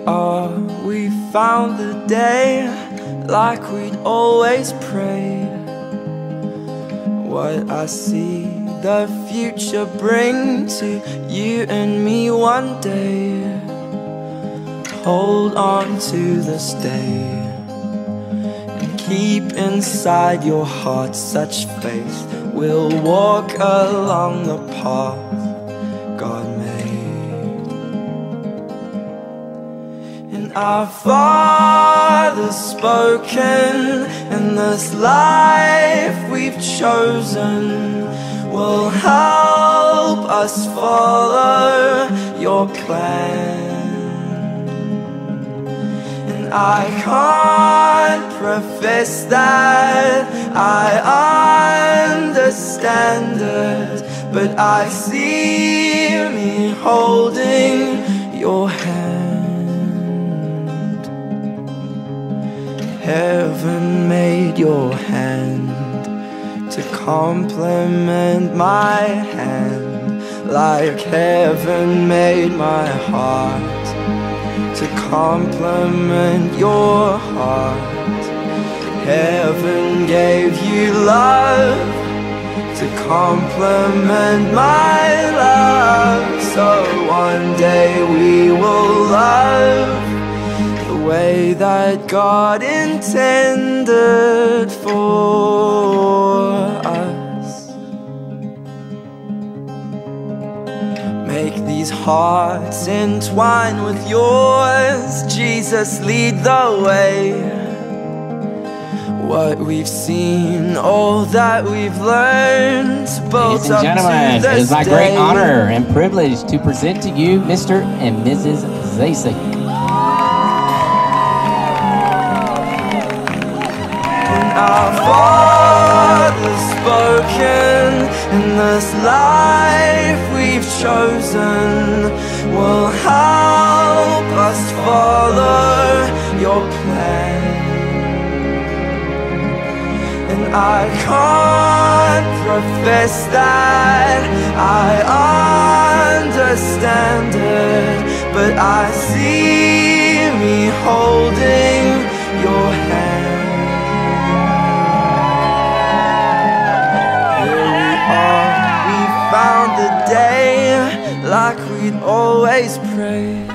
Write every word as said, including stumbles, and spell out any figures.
are, we found the day like we'd always prayed. What I see the future bring to you and me one day. Hold on to this day and keep inside your heart such faith. We'll walk along the path God made. And our Father's spoken, and this life we've chosen will help us follow your plan. And I can't profess that I understand it, but I see me holding your hand. Heaven made your hand to complement my hand, like heaven made my heart to complement your heart. Heaven gave you love to complement my love. So one day we will love the way that God intended for us. Make these hearts entwine with yours. Jesus, lead the way. What we've seen, all that we've learned, built up to this day. Ladies and gentlemen, it is my great honor and privilege to present to you Mister and Missus Zasek. Our Father's spoken, and this life we've chosen will help us follow your plan. And I can't profess that I understand it, but I see me holding your hand. Found the day like we'd always prayed.